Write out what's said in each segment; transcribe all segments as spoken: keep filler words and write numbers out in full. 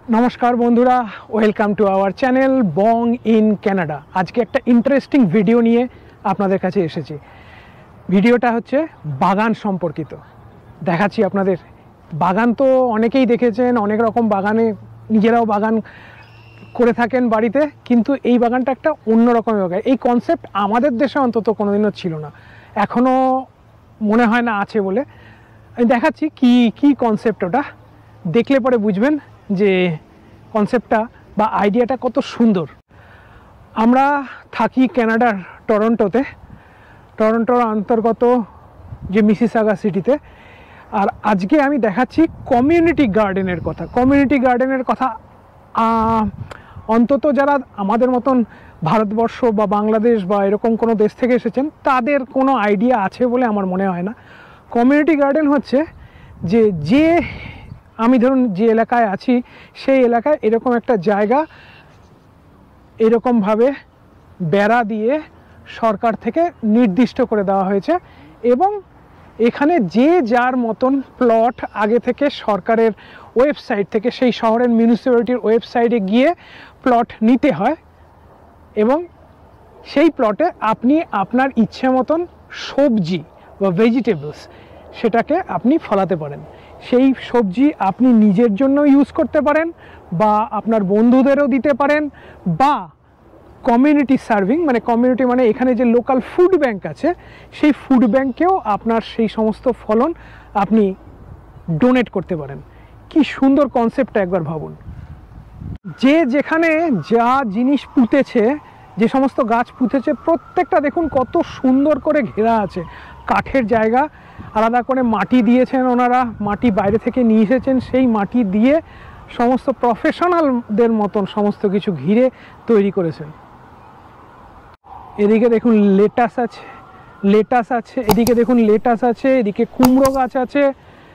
नमस्कार बंधुरा welcome to our channel Bang in Canada. आज के एक इंटरेस्टिंग भिडियो निये आपनादेर काछे एसेछि। भिडियोटा होच्छे बागान सम्पर्कित। देखाচ্ছি आपनादेर बागान तो अनेकेई देखेছেন, अनेक रकम बागाने निजेराও बागान करे थाकेन बाड़ीते, किन्तु এই বাগানটা একটা অন্যরকম বাগান। এই কনসেপ্ট আমাদের দেশে অন্তত কোনোদিনও ছিল না, এখনো মনে হয় না আছে বলে। আমি দেখাচ্ছি কি কি কনসেপ্ট, ওটা দেখলে পরে বুঝবেন যে কনসেপ্টটা বা আইডিয়াটা কত সুন্দর। আমরা থাকি কানাডার টরন্টোতে, টরন্টোর অন্তর্গত যে মিসিসাগা সিটিতে। আর আজকে আমি দেখাচ্ছি কমিউনিটি গার্ডেনের কথা। কমিউনিটি গার্ডেনের কথা অন্তত যারা আমাদের মতন ভারতবর্ষ বা বাংলাদেশ বা এরকম কোনো দেশ থেকে এসেছেন তাদের কোনো আইডিয়া আছে বলে আমার মনে হয় না। কমিউনিটি গার্ডেন হচ্ছে যে যে আমি ধরুন যে এলাকায় আছি সেই এলাকায় এরকম একটা জায়গা এরকমভাবে বেড়া দিয়ে সরকার থেকে নির্দিষ্ট করে দেওয়া হয়েছে, এবং এখানে যে যার মতন প্লট আগে থেকে সরকারের ওয়েবসাইট থেকে সেই শহরের মিউনিসিপ্যালিটির ওয়েবসাইটে গিয়ে প্লট নিতে হয়, এবং সেই প্লটে আপনি আপনার ইচ্ছে মতন সবজি বা ভেজিটেবলস সেটাকে আপনি ফলাতে পারেন। সেই সবজি আপনি নিজের জন্য ইউজ করতে পারেন বা আপনার বন্ধুদেরও দিতে পারেন, বা কমিউনিটি সার্ভিং মানে কমিউনিটি মানে এখানে যে লোকাল ফুড ব্যাংক আছে সেই ফুড ব্যাংকেও আপনার সেই সমস্ত ফলন আপনি ডোনেট করতে পারেন। কি সুন্দর কনসেপ্টটা একবার ভাবুন। যে যেখানে যা জিনিস পুঁতেছে, যে সমস্ত গাছ পুঁতেছে প্রত্যেকটা দেখুন কত সুন্দর করে ঘেরা আছে। কাঠের জায়গা, আলাদা করে মাটি দিয়েছেন ওনারা, মাটি বাইরে থেকে নিয়ে এসেছেন, সেই মাটি দিয়ে সমস্ত প্রফেশনালদের মতন সমস্ত কিছু ঘিরে তৈরি করেছেন। এদিকে দেখুন লেটাস আছে, লেটাস আছে এদিকে দেখুন লেটাস আছে, এদিকে কুমড়ো গাছ আছে,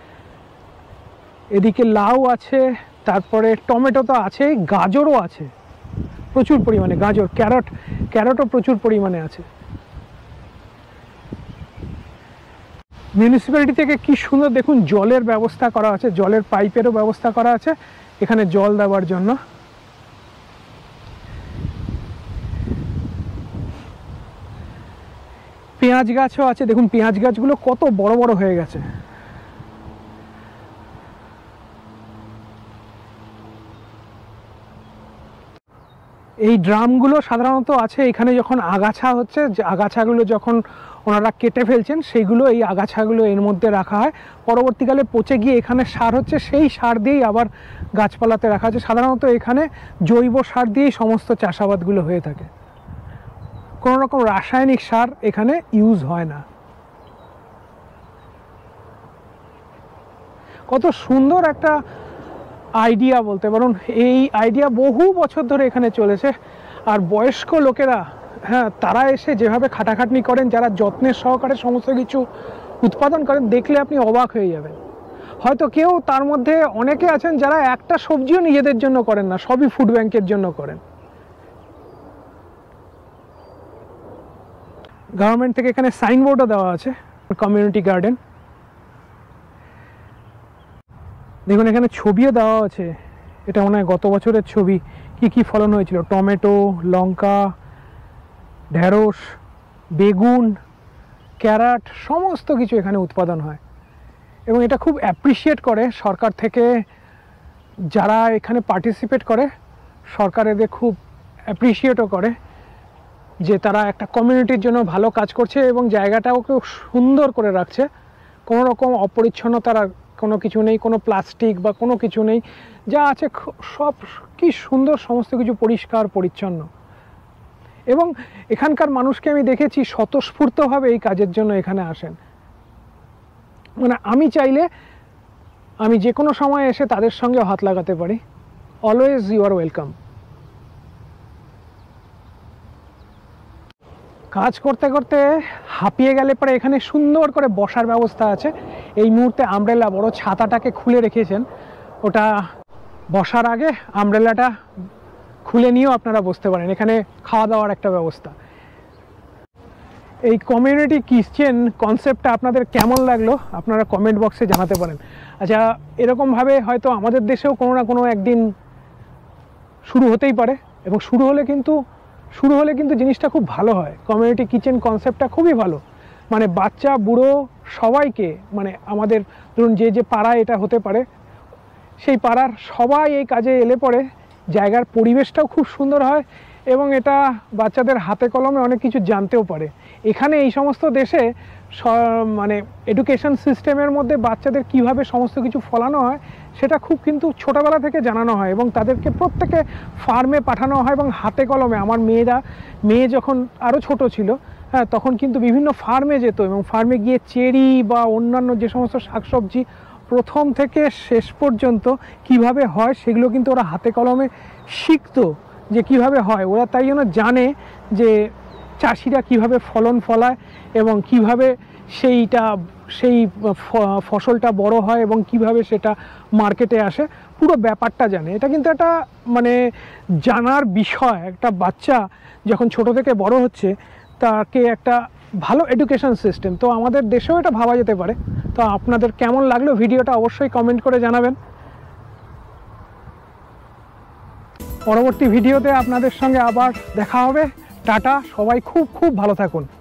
এদিকে লাউ আছে, তারপরে টমেটো তো আছে, গাজরও আছে প্রচুর পরিমাণে, গাজর ক্যারট ক্যারটও প্রচুর পরিমাণে আছে। মিউনিসিপ্যালিটি থেকে কি সুন্দর দেখুন জলের ব্যবস্থা করা আছে, জলের পাইপেরও ব্যবস্থা করা আছে এখানে জল দেওয়ার জন্য। পেঁয়াজ গাছও আছে, দেখুন পেঁয়াজ গাছগুলো কত বড় বড় হয়ে গেছে। এই ড্রামগুলো সাধারণত আছে এখানে যখন আগাছা হচ্ছে, আগাছাগুলো যখন ওনারা কেটে ফেলছেন সেইগুলো এই আগাছাগুলো এর মধ্যে রাখা হয়, পরবর্তীকালে পচে গিয়ে এখানে সার হচ্ছে, সেই সার দিয়েই আবার গাছপালাতে রাখা আছে। সাধারণত এখানে জৈব সার দিয়েই সমস্ত চাষাবাদগুলো হয়ে থাকে, কোনো রকম রাসায়নিক সার এখানে ইউজ হয় না। কত সুন্দর একটা আইডিয়া বলতে পারুন। এই আইডিয়া বহু বছর ধরে এখানে চলেছে, আর বয়স্ক লোকেরা হ্যাঁ তারা এসে যেভাবে খাটাখাটনি করেন, যারা যত্নের সহকারে সমস্ত কিছু উৎপাদন করেন, দেখলে আপনি অবাক হয়ে যাবেন। হয়তো কেউ তার মধ্যে অনেকে আছেন যারা একটা সবজিও নিজেদের জন্য করেন না, সবই ফুড ব্যাংকের জন্য করেন। গভর্নমেন্ট থেকে এখানে সাইনবোর্ডও দেওয়া আছে কমিউনিটি গার্ডেন। দেখুন এখানে ছবিও দেওয়া আছে, এটা মনে হয় গত বছরের ছবি। কি কি ফলন হয়েছিল, টমেটো, লঙ্কা, ঢেঁড়স, বেগুন, ক্যারট, সমস্ত কিছু এখানে উৎপাদন হয়, এবং এটা খুব অ্যাপ্রিসিয়েট করে সরকার থেকে যারা এখানে পার্টিসিপেট করে। সরকার এদের খুব অ্যাপ্রিসিয়েটও করে যে তারা একটা কমিউনিটির জন্য ভালো কাজ করছে এবং জায়গাটাও খুব সুন্দর করে রাখছে। কোনো রকম অপরিচ্ছন্নতার কোনো কিছু নেই, কোনো প্লাস্টিক বা কোনো কিছু নেই, যা আছে সব কি সুন্দর, সমস্ত কিছু পরিষ্কার পরিচ্ছন্ন। এবং এখানকার মানুষকে আমি দেখেছি স্বতঃস্ফূর্তভাবে এই কাজের জন্য এখানে আসেন। মানে আমি চাইলে আমি যে কোনো সময় এসে তাদের সঙ্গে হাত লাগাতে পারি। Always you are welcome. কাজ করতে করতে হাঁপিয়ে গেলে পরে এখানে সুন্দর করে বসার ব্যবস্থা আছে। এই মুহূর্তে আমব্রেলা বড় ছাতাটাকে খুলে রেখেছেন, ওটা বসার আগে আমব্রেলাটা খুলে নিয়েও আপনারা বসতে পারেন। এখানে খাওয়া দাওয়ার একটা ব্যবস্থা। এই কমিউনিটি কিচেন কনসেপ্টটা আপনাদের কেমন লাগলো আপনারা কমেন্ট বক্সে জানাতে পারেন। আচ্ছা, এরকমভাবে হয়তো আমাদের দেশেও কোনো না কোনো একদিন শুরু হতেই পারে, এবং শুরু হলে কিন্তু শুরু হলে কিন্তু জিনিসটা খুব ভালো হয়। কমিউনিটি কিচেন কনসেপ্টটা খুবই ভালো, মানে বাচ্চা বুড়ো সবাইকে, মানে আমাদের ধরুন যে যে পাড়ায় এটা হতে পারে সেই পাড়ার সবাই এই কাজে এলে পরে জায়গার পরিবেশটাও খুব সুন্দর হয়, এবং এটা বাচ্চাদের হাতে কলমে অনেক কিছু জানতেও পারে। এখানে এই সমস্ত দেশে মানে এডুকেশন সিস্টেমের মধ্যে বাচ্চাদের কিভাবে সমস্ত কিছু ফলানো হয় সেটা খুব কিন্তু ছোটোবেলা থেকে জানানো হয়, এবং তাদেরকে প্রত্যেকে ফার্মে পাঠানো হয়, এবং হাতে কলমে আমার মেয়েরা মেয়ে যখন আরও ছোট ছিল, হ্যাঁ, তখন কিন্তু বিভিন্ন ফার্মে যেত, এবং ফার্মে গিয়ে চেরি বা অন্যান্য যে সমস্ত শাকসবজি প্রথম থেকে শেষ পর্যন্ত কিভাবে হয় সেগুলো কিন্তু ওরা হাতে কলমে শিখতো যে কিভাবে হয়। ওরা তাই জন্য জানে যে চাষিরা কিভাবে ফলন ফলায় এবং কিভাবে সেইটা সেই ফসলটা বড় হয় এবং কিভাবে সেটা মার্কেটে আসে, পুরো ব্যাপারটা জানে। এটা কিন্তু একটা মানে জানার বিষয়। একটা বাচ্চা যখন ছোট থেকে বড় হচ্ছে তাকে একটা ভালো এডুকেশন সিস্টেম, তো আমাদের দেশেও এটা ভাবা যেতে পারে। তো আপনাদের কেমন লাগলো ভিডিওটা অবশ্যই কমেন্ট করে জানাবেন। পরবর্তী ভিডিওতে আপনাদের সঙ্গে আবার দেখা হবে। টাটা, সবাই খুব খুব ভালো থাকুন।